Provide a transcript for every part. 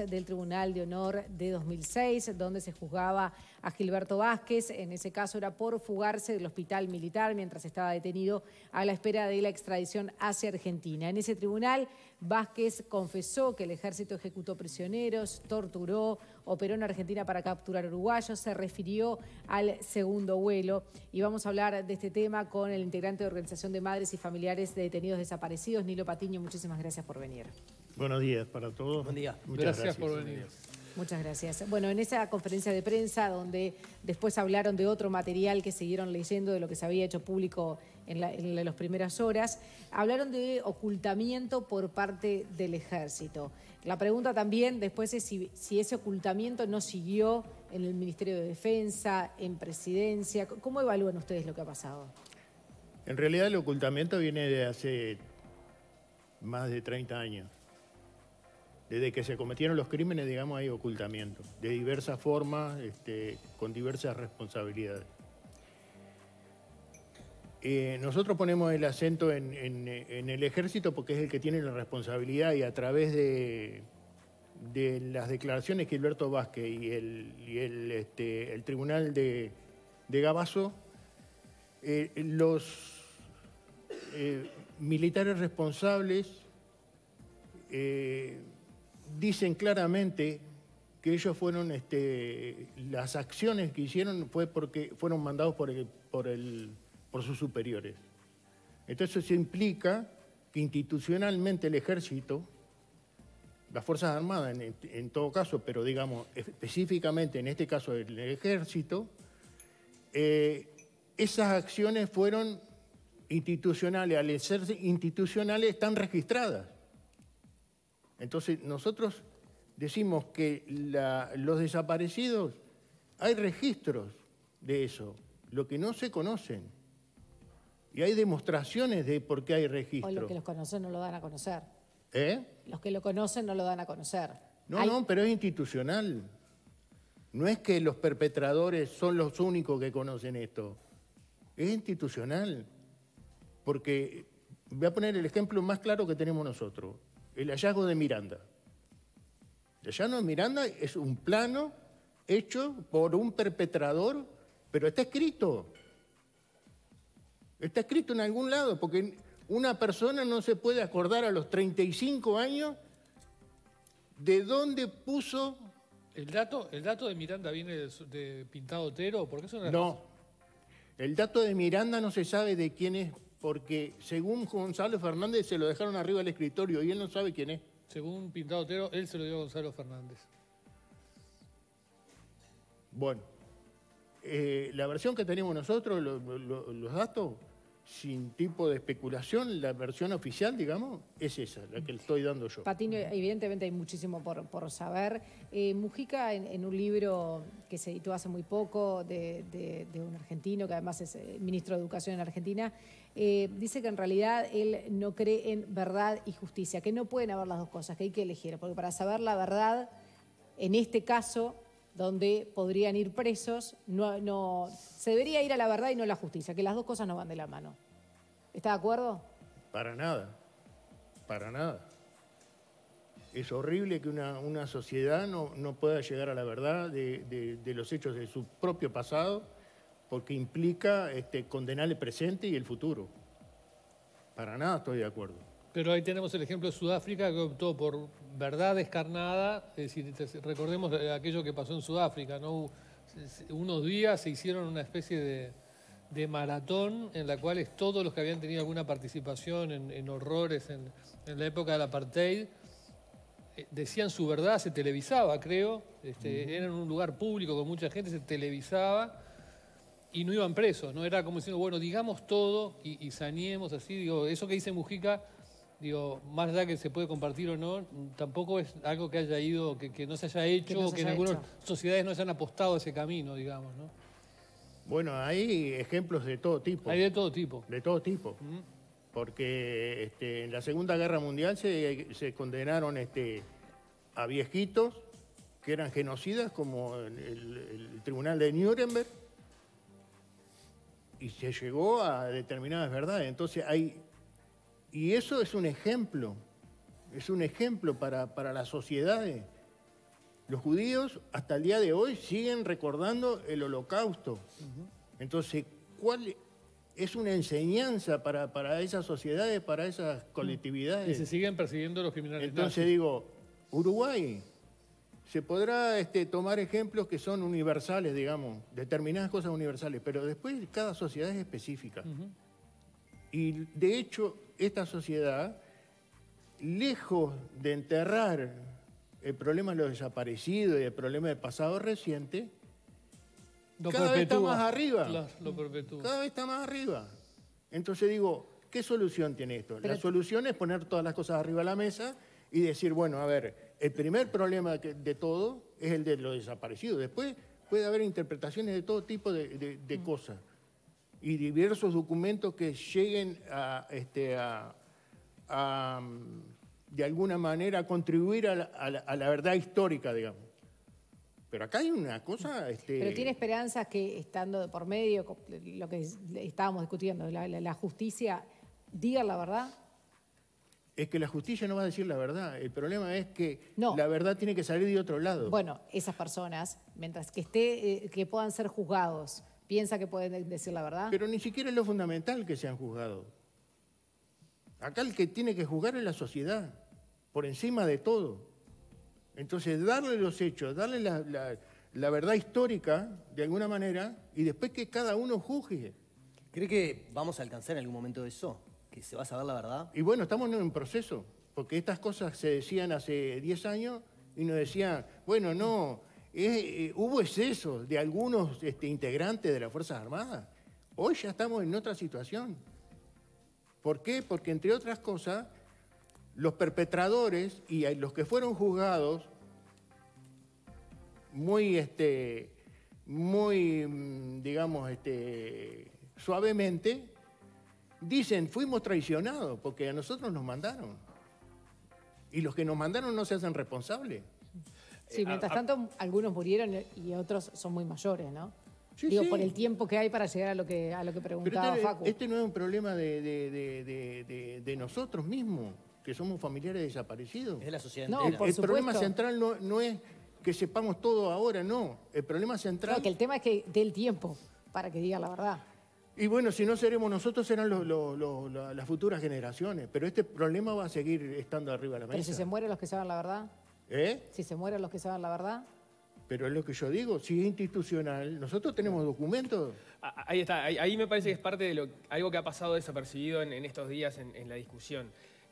del Tribunal de Honor de 2006, donde se juzgaba a Gilberto Vázquez. En ese caso era por fugarse del hospital militar mientras estaba detenido a la espera de la extradición hacia Argentina. En ese tribunal, Vázquez confesó que el ejército ejecutó prisioneros, torturó, operó en Argentina para capturar uruguayos, se refirió al segundo vuelo. Y vamos a hablar de este tema con el integrante de Organización de Madres y Familiares de Detenidos Desaparecidos, Nilo Patiño. Muchísimas gracias por venir. Buenos días para todos. Buen día. Muchas Gracias por venir. Muchas gracias. Bueno, en esa conferencia de prensa donde después hablaron de otro material que siguieron leyendo de lo que se había hecho público en las primeras horas, hablaron de ocultamiento por parte del ejército. La pregunta también después es si ese ocultamiento no siguió en el Ministerio de Defensa, en Presidencia. ¿Cómo evalúan ustedes lo que ha pasado? En realidad el ocultamiento viene de hace más de 30 años. Desde que se cometieron los crímenes, digamos, hay ocultamiento, de diversas formas, con diversas responsabilidades. Nosotros ponemos el acento en el ejército porque es el que tiene la responsabilidad y a través de las declaraciones de Gilberto Vázquez y el tribunal de Gabazo, los militares responsables dicen claramente que ellos fueron, las acciones que hicieron fue porque fueron mandados por sus superiores. Entonces eso implica que institucionalmente el ejército, las Fuerzas Armadas en todo caso, pero digamos específicamente en este caso el ejército, esas acciones fueron institucionales, al ser institucionales están registradas. Entonces nosotros decimos que los desaparecidos, hay registros de eso, lo que no se conocen. Y hay demostraciones de por qué hay registros. O los que los conocen no lo dan a conocer. ¿Eh? Los que lo conocen no lo dan a conocer. No, pero es institucional. No es que los perpetradores son los únicos que conocen esto. Es institucional. Porque voy a poner el ejemplo más claro que tenemos nosotros. El hallazgo de Miranda. El hallazgo de Miranda es un plano hecho por un perpetrador, pero está escrito. Está escrito en algún lado, porque una persona no se puede acordar a los 35 años de dónde puso... ¿El dato de Miranda viene de Pintado Otero? Porque eso no, el dato de Miranda no se sabe de quién es, porque según Gonzalo Fernández se lo dejaron arriba del escritorio y él no sabe quién es. Según Pintado Otero, él se lo dio a Gonzalo Fernández. Bueno, la versión que tenemos nosotros, los datos, sin tipo de especulación, la versión oficial, digamos, es esa, la que le estoy dando yo. Patiño, evidentemente hay muchísimo por saber. Mujica, en un libro que se editó hace muy poco de un argentino, que además es ministro de Educación en Argentina, dice que en realidad él no cree en verdad y justicia, que no pueden haber las dos cosas, que hay que elegir, porque para saber la verdad, en este caso, donde podrían ir presos, se debería ir a la verdad y no a la justicia, que las dos cosas no van de la mano. ¿Está de acuerdo? Para nada, para nada. Es horrible que una sociedad no pueda llegar a la verdad de los hechos de su propio pasado, porque implica condenar el presente y el futuro. Para nada estoy de acuerdo. Pero ahí tenemos el ejemplo de Sudáfrica, que optó por verdad descarnada. Es decir, recordemos aquello que pasó en Sudáfrica, ¿no? Unos días se hicieron una especie de maratón en la cual todos los que habían tenido alguna participación en horrores en la época del apartheid decían su verdad, se televisaba, creo. Era en un lugar público con mucha gente, se televisaba y no iban presos, ¿no? Era como diciendo, bueno, digamos todo y saneemos así. Digo, eso que dice Mujica, digo, más allá que se puede compartir o no, tampoco es algo que haya ido, que no se haya hecho, que en algunas sociedades no hayan apostado a ese camino, digamos, ¿no? Bueno, hay ejemplos de todo tipo. Hay de todo tipo. De todo tipo. Porque en la Segunda Guerra Mundial se condenaron a viejitos que eran genocidas, como el Tribunal de Nuremberg, y se llegó a determinadas verdades. Entonces y eso es un ejemplo para las sociedades Los judíos hasta el día de hoy siguen recordando el Holocausto. Entonces, ¿cuál es una enseñanza para esas sociedades, para esas colectividades? Y se siguen persiguiendo los criminales Entonces nazis. digo, Uruguay, se podrá tomar ejemplos que son universales, digamos, determinadas cosas universales, pero después cada sociedad es específica. Y de hecho, esta sociedad, lejos de enterrar el problema de los desaparecidos y el problema del pasado reciente, Lo cada vez está perpetúa. más arriba. Claro, lo perpetúa. Cada vez está más arriba. Entonces digo, ¿qué solución tiene esto? La solución es poner todas las cosas arriba de la mesa y decir, bueno, a ver, el primer problema de todo es el de los desaparecidos. Después puede haber interpretaciones de todo tipo de cosas y diversos documentos que lleguen de alguna manera a contribuir a la verdad histórica, digamos. Pero acá hay una cosa... Pero tiene esperanzas que, estando de por medio, lo que estábamos discutiendo, la justicia diga la verdad. Es que la justicia no va a decir la verdad. El problema es que No. la verdad tiene que salir de otro lado. Bueno, esas personas, mientras que que puedan ser juzgados, ¿piensa que pueden decir la verdad? Pero ni siquiera es lo fundamental que sean juzgados. Acá el que tiene que juzgar es la sociedad, por encima de todo. Entonces, darle los hechos, darle la verdad histórica, de alguna manera, y después que cada uno juzgue. ¿Cree que vamos a alcanzar en algún momento eso? ¿Que se va a saber la verdad? Y bueno, estamos en un proceso, porque estas cosas se decían hace 10 años y nos decían, bueno, no, hubo excesos de algunos integrantes de las Fuerzas Armadas. Hoy ya estamos en otra situación. ¿Por qué? Porque, entre otras cosas, los perpetradores y los que fueron juzgados muy, digamos, suavemente, dicen, fuimos traicionados porque a nosotros nos mandaron. Y los que nos mandaron no se hacen responsables. Sí, mientras tanto, algunos murieron y otros son muy mayores, ¿no? Sí, Digo, sí. por el tiempo que hay para llegar a lo que Pero preguntaba Facu. este no es un problema de nosotros mismos, que somos familiares desaparecidos. Es de la sociedad No, entera. por El problema supuesto. central no es que sepamos todo ahora, no. El problema central... No, que el tema es que dé el tiempo para que diga la verdad. Y bueno, si no seremos nosotros, serán las futuras generaciones. Pero este problema va a seguir estando arriba de la mesa. Pero si se mueren los que saben la verdad, ¿Eh? si se mueren los que saben la verdad, Pero es lo que yo digo, si es institucional, nosotros tenemos documentos. Ahí está, ahí me parece que es parte de algo que ha pasado desapercibido en estos días en la discusión.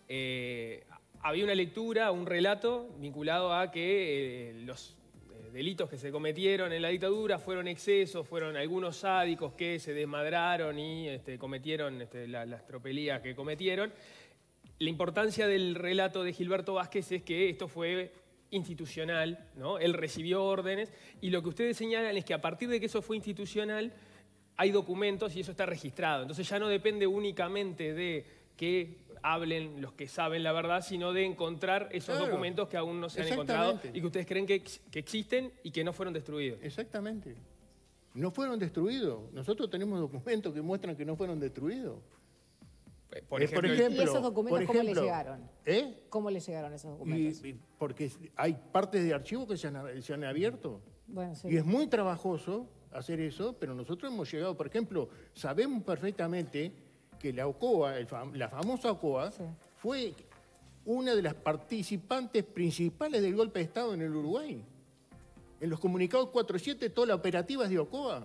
Había una lectura, un relato vinculado a que los delitos que se cometieron en la dictadura fueron excesos, fueron algunos sádicos que se desmadraron y cometieron las tropelías que cometieron. La importancia del relato de Gilberto Vázquez es que esto fue institucional, ¿no? Él recibió órdenes y lo que ustedes señalan es que a partir de que eso fue institucional hay documentos y eso está registrado. Entonces ya no depende únicamente de que hablen los que saben la verdad, sino de encontrar esos Claro. documentos que aún no se han encontrado Exactamente. y que ustedes creen que existen y que no fueron destruidos. Exactamente. No fueron destruidos. Nosotros tenemos documentos que muestran que no fueron destruidos. Por ¿Y ejemplo, esos documentos cómo les llegaron? ¿Cómo les llegaron esos documentos? Porque hay partes de archivos que se han abierto. Bueno, sí. Y es muy trabajoso hacer eso, pero nosotros hemos llegado, por ejemplo, sabemos perfectamente que la OCOA, la famosa OCOA, Sí. fue una de las participantes principales del golpe de Estado en el Uruguay. En los comunicados 4-7, toda la operativa es de OCOA.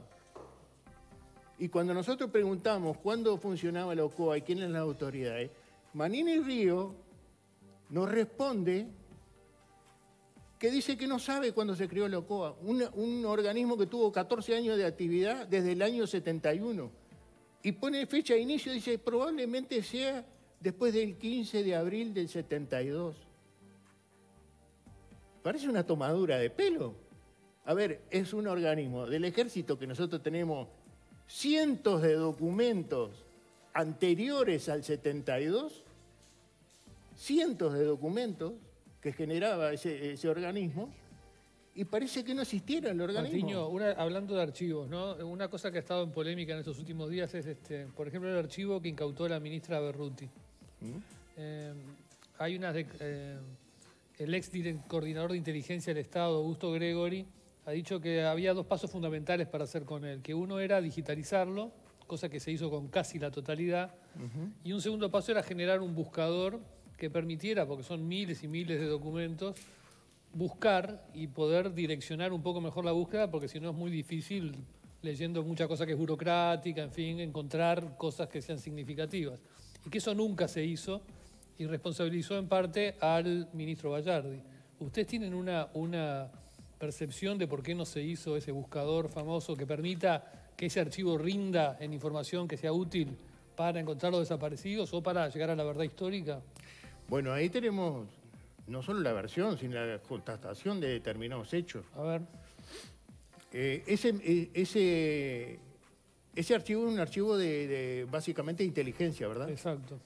Y cuando nosotros preguntamos cuándo funcionaba la OCOA y quiénes eran las autoridades, Manini Río nos responde que dice que no sabe cuándo se creó la OCOA, un organismo que tuvo 14 años de actividad desde el año 71. Y pone fecha de inicio, dice, probablemente sea después del 15 de abril del 72. Parece una tomadura de pelo. A ver, es un organismo del ejército que nosotros tenemos cientos de documentos anteriores al 72, cientos de documentos que generaba ese organismo, y parece que no existiera el organismo. Patiño, hablando de archivos, ¿no? Una cosa que ha estado en polémica en estos últimos días es, por ejemplo, el archivo que incautó la ministra Berruti. Hay unas el coordinador de inteligencia del Estado, Augusto Gregori, ha dicho que había 2 pasos fundamentales para hacer con él, que uno era digitalizarlo, cosa que se hizo con casi la totalidad, y un segundo paso era generar un buscador que permitiera, porque son miles y miles de documentos, buscar y poder direccionar un poco mejor la búsqueda, porque si no es muy difícil, leyendo mucha cosa que es burocrática, en fin, encontrar cosas que sean significativas. Y que eso nunca se hizo y responsabilizó en parte al ministro Bayardi. ¿Ustedes tienen una percepción de por qué no se hizo ese buscador famoso que permita que ese archivo rinda en información que sea útil para encontrar los desaparecidos o para llegar a la verdad histórica? Bueno, ahí tenemos no solo la versión, sino la constatación de determinados hechos. A ver. Ese archivo es un archivo de básicamente de inteligencia, ¿verdad? Exacto.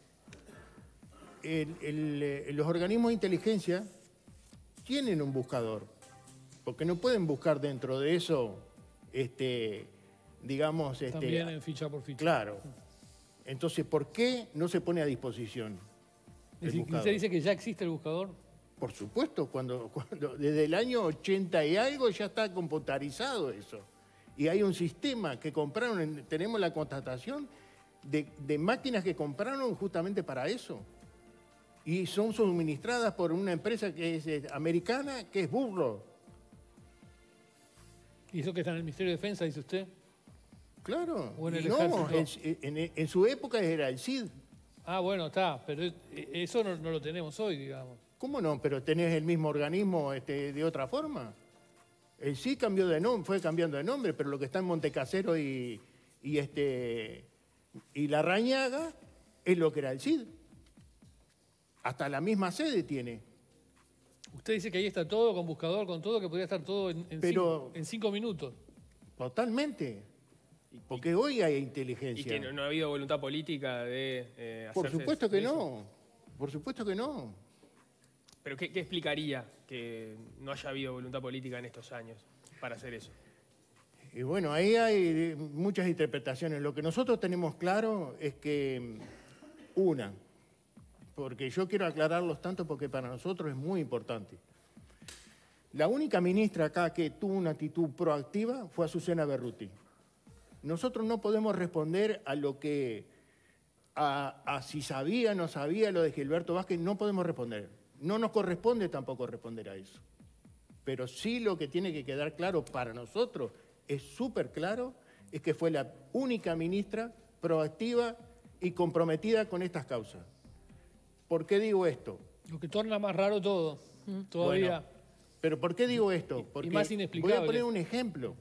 Los organismos de inteligencia tienen un buscador, porque no pueden buscar dentro de eso, digamos... También en ficha por ficha. Claro. Entonces, ¿por qué no se pone a disposición el buscador? ¿Usted dice que ya existe el buscador? Por supuesto, cuando desde el año 80 y algo ya está computarizado eso. Y hay un sistema que compraron, tenemos la constatación de máquinas que compraron justamente para eso. Y son suministradas por una empresa que es americana, que es Burroughs. ¿Y eso que está en el Ministerio de Defensa, dice usted? Claro. ¿O en el no, ejército? en su época era el CID. Ah, bueno, está, pero eso no lo tenemos hoy, digamos. ¿Cómo no? Pero tenés el mismo organismo de otra forma. El CID cambió de nombre, fue cambiando de nombre, pero lo que está en Montecasero y La Rañaga es lo que era el CID. Hasta la misma sede tiene. Usted dice que ahí está todo, con buscador, con todo, que podría estar todo en 5 minutos. Totalmente. Porque hoy hay inteligencia. Y que no ha habido voluntad política de hacerse... Por supuesto que no. Por supuesto que no. ¿Pero qué explicaría que no haya habido voluntad política en estos años para hacer eso? Y bueno, ahí hay muchas interpretaciones. Lo que nosotros tenemos claro es que, porque yo quiero aclararlos tanto porque para nosotros es muy importante. La única ministra acá que tuvo una actitud proactiva fue Azucena Berruti. Nosotros no podemos responder a lo que, a si sabía o no sabía lo de Gilberto Vázquez, no podemos responder. No nos corresponde tampoco responder a eso. Pero sí lo que tiene que quedar claro para nosotros, es súper claro, es que fue la única ministra proactiva y comprometida con estas causas. ¿Por qué digo esto? Lo que torna más raro todo, todavía. Bueno, ¿pero por qué digo esto? Porque y más inexplicable. voy a poner un ejemplo.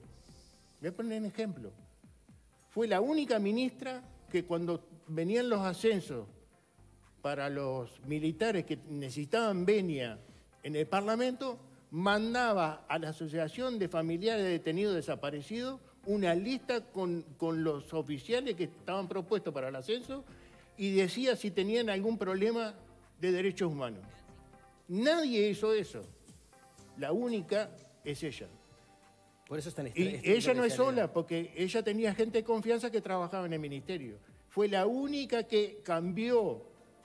Fue la única ministra que cuando venían los ascensos para los militares que necesitaban venia en el Parlamento, mandaba a la Asociación de Familiares de Detenidos Desaparecidos una lista con los oficiales que estaban propuestos para el ascenso y decía si tenían algún problema de derechos humanos. Nadie hizo eso. La única es ella. Por eso están Y ella no es sola, porque ella tenía gente de confianza que trabajaba en el ministerio. Fue la única que cambió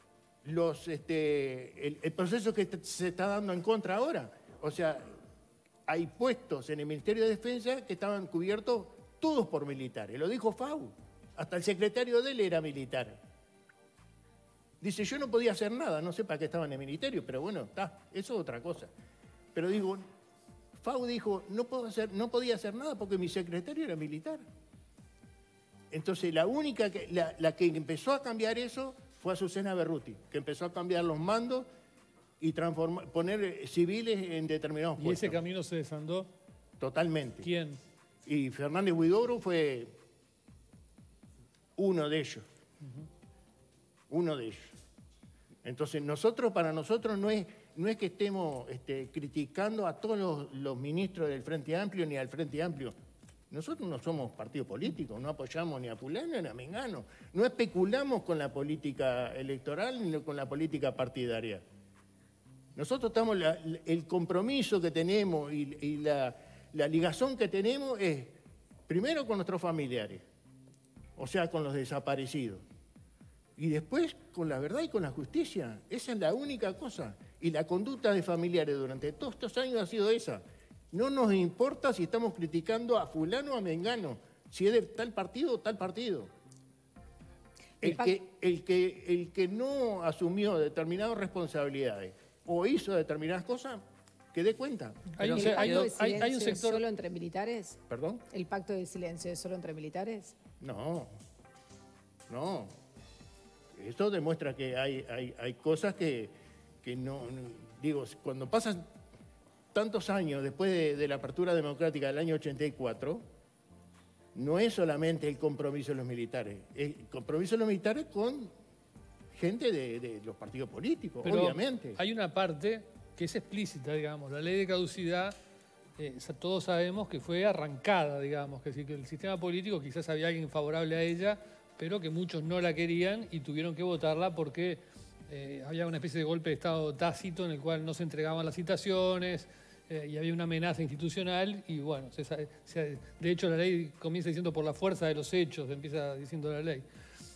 el proceso que se está dando en contra ahora. O sea, hay puestos en el Ministerio de Defensa que estaban cubiertos todos por militares. Lo dijo FAU. Hasta el secretario de él era militar. Dice, yo no podía hacer nada, no sé para qué estaba en el ministerio, pero bueno, está, eso es otra cosa. Pero digo, FAU dijo, no podía hacer nada porque mi secretario era militar. Entonces, la única la que empezó a cambiar eso fue Azucena Berruti, que empezó a cambiar los mandos y poner civiles en determinados puestos. ¿Y ese camino se desandó? Totalmente. ¿Quién? Y Fernández Huidobro fue uno de ellos. Uno de ellos. Entonces, para nosotros no es que estemos criticando a todos los ministros del Frente Amplio ni al Frente Amplio. Nosotros no somos partido político, no apoyamos ni a Pulano ni a Mengano. No especulamos con la política electoral ni con la política partidaria. Nosotros estamos, el compromiso que tenemos y la ligazón que tenemos es, primero con nuestros familiares, o sea, con los desaparecidos. Y después con la verdad y con la justicia. Esa es la única cosa. Y la conducta de familiares durante todos estos años ha sido esa. No nos importa si estamos criticando a fulano o a mengano, si es de tal partido o tal partido. El que no asumió determinadas responsabilidades o hizo determinadas cosas, que dé cuenta. ¿El pacto de silencio hay un sector... es solo entre militares? ¿Perdón? ¿El pacto de silencio es solo entre militares? No. Esto demuestra que hay cosas que no... Digo, cuando pasan tantos años después de la apertura democrática del año 84, no es solamente el compromiso de los militares, el compromiso de los militares con gente de los partidos políticos, Pero obviamente. hay una parte que es explícita, digamos, la ley de caducidad, todos sabemos que fue arrancada, digamos, que el sistema político quizás había alguien favorable a ella, pero que muchos no la querían y tuvieron que votarla porque había una especie de golpe de Estado tácito en el cual no se entregaban las citaciones y había una amenaza institucional y bueno, de hecho la ley comienza diciendo por la fuerza de los hechos, empieza diciendo la ley.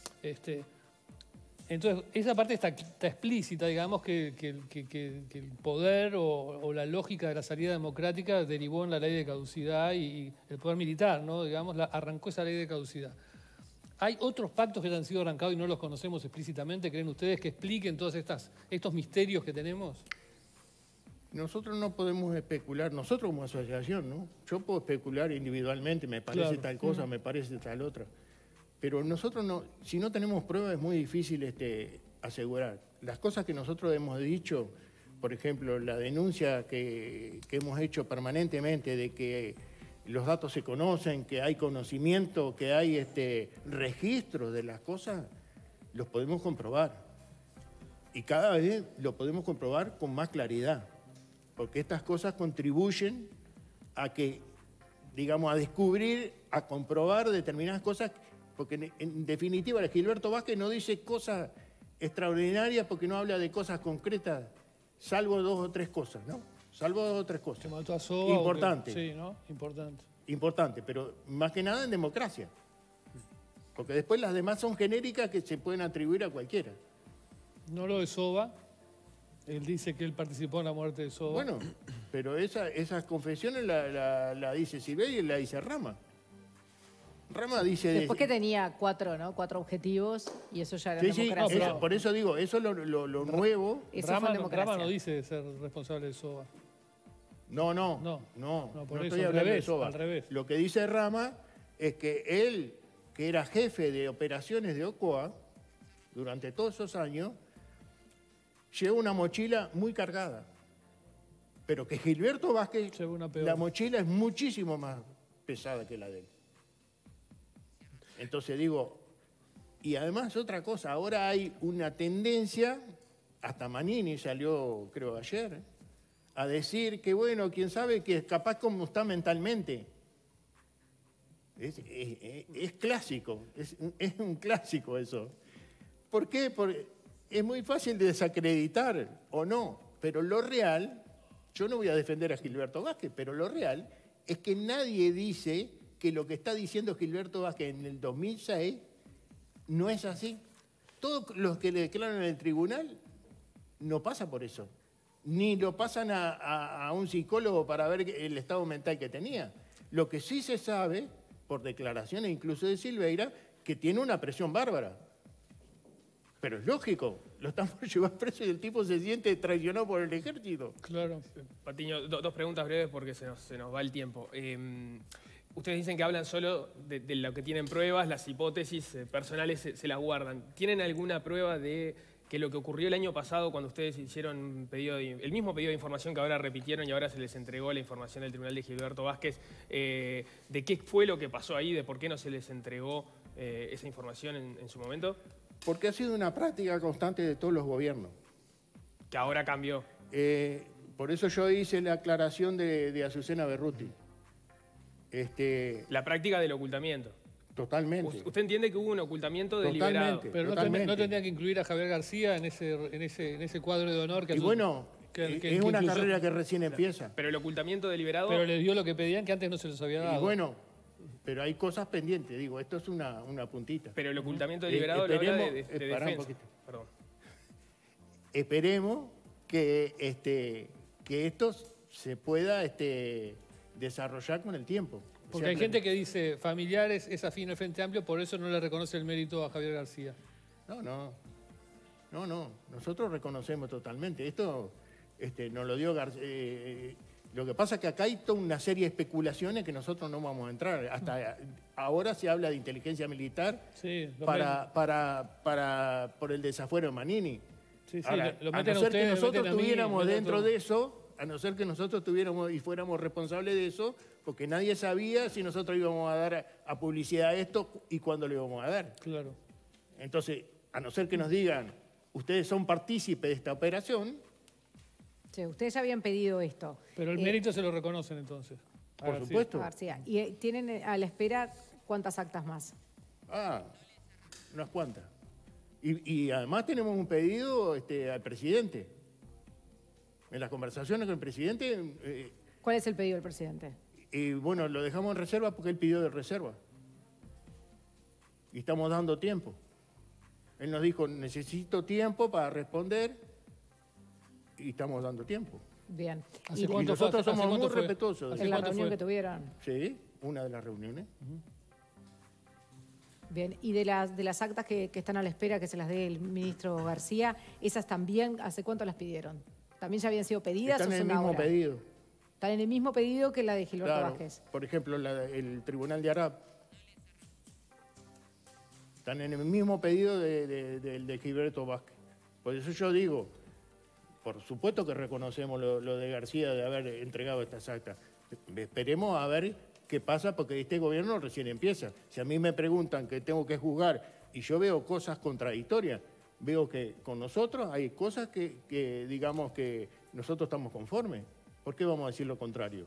Entonces, esa parte está explícita, digamos, que el poder o la lógica de la salida democrática derivó en la ley de caducidad y el poder militar, ¿no? Digamos, arrancó esa ley de caducidad. ¿Hay otros pactos que han sido arrancados y no los conocemos explícitamente? ¿Creen ustedes que expliquen todos estos misterios que tenemos? Nosotros no podemos especular, nosotros como asociación, ¿no? Yo puedo especular individualmente, me parece tal cosa, me parece tal otra. Pero nosotros no, si no tenemos pruebas es muy difícil asegurar. Las cosas que nosotros hemos dicho, por ejemplo, la denuncia que hemos hecho permanentemente de que los datos se conocen, que hay conocimiento, que hay registro de las cosas, los podemos comprobar. Y cada vez lo podemos comprobar con más claridad, porque estas cosas contribuyen a que, digamos, a descubrir, a comprobar determinadas cosas, porque en definitiva Gilberto Vázquez no dice cosas extraordinarias porque no habla de cosas concretas, salvo 2 o 3 cosas, ¿no? Salvo 2 o 3 cosas. Que mató a Soba. Importante. Sí, ¿no? Importante. Importante, pero más que nada en democracia. Porque después las demás son genéricas que se pueden atribuir a cualquiera. No lo de Soba. Él dice que él participó en la muerte de Soba. Bueno, pero esas confesiones la dice Silveira y la dice Rama. Rama dice... Después que tenía 4 objetivos y eso ya era democracia. No, por eso digo, eso es lo nuevo. Rama no dice ser responsable de Soba. No estoy hablando de Soba. Al revés. Lo que dice Rama es que él, que era jefe de operaciones de OCOA, durante todos esos años, lleva una mochila muy cargada. Pero que Gilberto Vázquez, la mochila es muchísimo más pesada que la de él. Entonces digo, y además otra cosa, ahora hay una tendencia, hasta Manini salió, creo ayer, a decir que bueno, quién sabe que es capaz como está mentalmente. Es clásico, es un clásico eso. ¿Por qué? Porque es muy fácil de desacreditar o no, pero lo real, yo no voy a defender a Gilberto Vázquez, pero lo real es que nadie dice que lo que está diciendo Gilberto Vázquez en el 2006 no es así. Todos los que le declaran en el tribunal no pasa por eso. Ni lo pasan a un psicólogo para ver el estado mental que tenía. Lo que sí se sabe, por declaraciones incluso de Silveira, que tiene una presión bárbara. Pero es lógico, lo están por llevar preso y el tipo se siente traicionado por el ejército. Claro. Patiño, 2 preguntas breves porque se nos va el tiempo. Ustedes dicen que hablan solo de lo que tienen pruebas, las hipótesis personales se las guardan. ¿Tienen alguna prueba de que lo que ocurrió el año pasado cuando ustedes hicieron el mismo pedido de información que ahora repitieron y ahora se les entregó la información del Tribunal de Gilberto Vázquez, de qué fue lo que pasó ahí, de por qué no se les entregó esa información en su momento? Porque ha sido una práctica constante de todos los gobiernos. Que ahora cambió. Por eso yo hice la aclaración de Azucena Berruti. La práctica del ocultamiento. Totalmente. ¿Usted entiende que hubo un ocultamiento deliberado? Pero no tendría que incluir a Javier García en ese cuadro de honor que... Y bueno, es una carrera que recién empieza. Pero el ocultamiento deliberado... Pero les dio lo que pedían que antes no se les había dado. Y bueno, pero hay cosas pendientes, digo, esto es una puntita. Pero el ocultamiento deliberado lo habla de pará un defensa. poquito. Perdón. Esperemos que esto se pueda desarrollar con el tiempo. Porque hay gente que dice, familiares es afín al Frente Amplio, por eso no le reconoce el mérito a Javier García. No, nosotros reconocemos totalmente. Esto nos lo dio García. Lo que pasa es que acá hay toda una serie de especulaciones que nosotros no vamos a entrar. Hasta ahora se habla de inteligencia militar Sí, por el desafuero de Manini. Sí, Ahora, lo a meten no a ser que ustedes, nosotros meten a mí, estuviéramos meten a dentro todo. de eso, a no ser que nosotros tuviéramos y fuéramos responsables de eso, porque nadie sabía si nosotros íbamos a dar a publicidad esto y cuándo le íbamos a dar. Claro. Entonces, a no ser que nos digan, ustedes son partícipes de esta operación, Sí, ustedes ya habían pedido esto. Pero el mérito se lo reconocen entonces. a por García. supuesto. García. ¿Y tienen a la espera cuántas actas más? Unas cuantas. Y además tenemos un pedido al presidente. En las conversaciones con el presidente, ¿Cuál es el pedido del presidente? y bueno, lo dejamos en reserva porque él pidió de reserva. Y estamos dando tiempo. Él nos dijo, necesito tiempo para responder, y estamos dando tiempo. Bien. ¿Hace Y Y cuánto fue? nosotros ¿Hace somos muy cuánto fue? respetuosos. ¿Hace en la cuánto reunión fue? que tuvieron. Sí, una de las reuniones. Bien. Y de las actas que están a la espera que se las dé el ministro García, ¿esas también hace cuánto las pidieron? ¿También ya habían sido pedidas Están o en el son mismo ahora? pedido. Están en el mismo pedido que la de Gilberto Claro. Vázquez. Por ejemplo, el Tribunal de Arap. Están en el mismo pedido del de Gilberto Vázquez. Por eso yo digo, por supuesto que reconocemos lo de García de haber entregado estas actas. Esperemos a ver qué pasa porque este gobierno recién empieza. Si a mí me preguntan que tengo que juzgar y yo veo cosas contradictorias, veo que con nosotros hay cosas que digamos que nosotros estamos conformes. ¿Por qué vamos a decir lo contrario?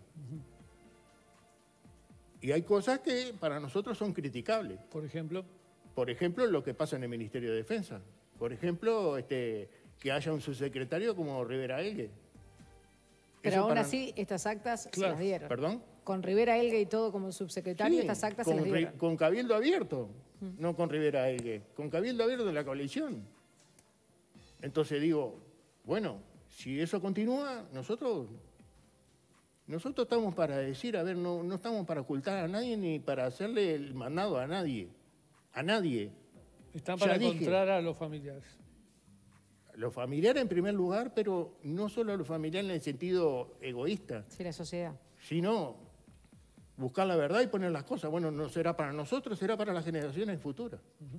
Y hay cosas que para nosotros son criticables. Por ejemplo, Por ejemplo, lo que pasa en el Ministerio de Defensa. Por ejemplo, que haya un subsecretario como Rivera Elgue. Pero Eso aún para- así, estas actas se Claro. las dieron. ¿Perdón? Con Rivera Elgue y todo como subsecretario, Sí, estas actas se las dieron. con Cabildo Abierto, no con Rivera Elgue. Con Cabildo Abierto de la coalición. Entonces digo, bueno, si eso continúa, nosotros estamos para decir, a ver, no estamos para ocultar a nadie ni para hacerle el mandado a nadie. A nadie. están Ya para dije. encontrar a los familiares. Los familiares en primer lugar, pero no solo a los familiares en el sentido egoísta, Sí, la sociedad. sino buscar la verdad y poner las cosas. Bueno, no será para nosotros, será para las generaciones futuras.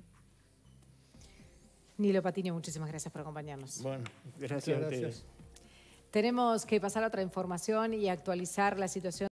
Nilo Patiño, muchísimas gracias por acompañarnos. Bueno, gracias Muchas a ustedes. gracias. Tenemos que pasar a otra información y actualizar la situación.